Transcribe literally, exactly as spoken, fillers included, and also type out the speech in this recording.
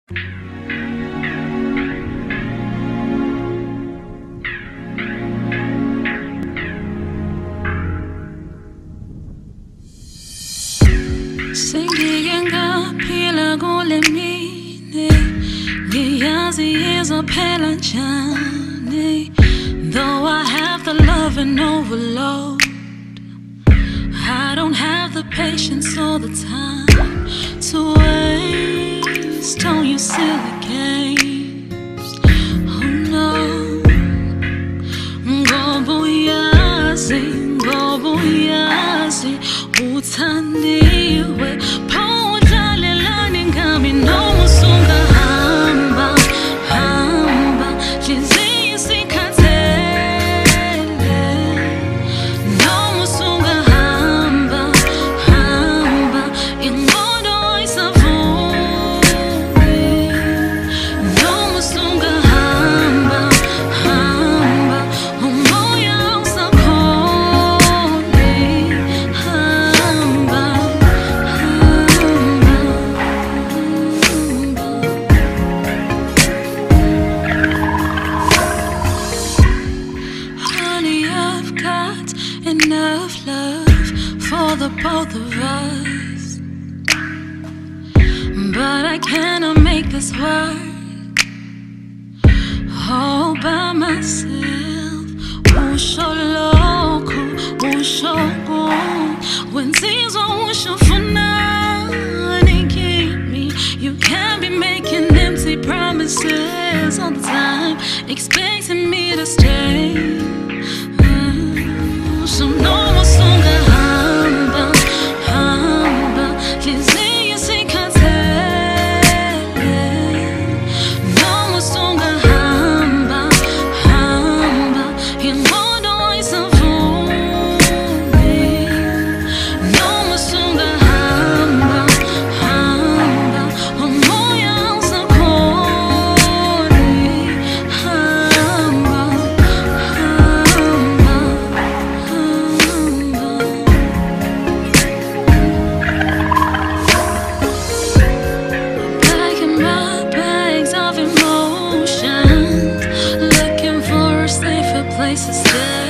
Singiyenga phila kule mini ngiyazi izophela njani. Though I have the love and overload, I don't have the patience or the time to waste on your silly games. Oh no, ngoba uyazi, ngoba uyazi uthandiwe. Pho udlalelani ngami noma usungahamba hamba, hliziyo isikhathele. Noma usungahamba hamba, ingqondo ayisavumi. Noma usungahamba hamba, umoya awusakhoni. Hamba, hamba, honey, I've got enough love for the both of us, but I cannot make this work all by myself. Usho lokhu, usho kum, wenzizwa usho funani kimi. You can't be making empty promises all the time, expecting me to stay. Mm, So noma usungahamba hamba, hliziyo isikhathele. Noma usungahamba hamba, ingqondo ayisavumi. Noma usungahamba hamba, umoya awusakhoni. Hamba, hamba, packing my bags of emotions, looking for a safer place to stay.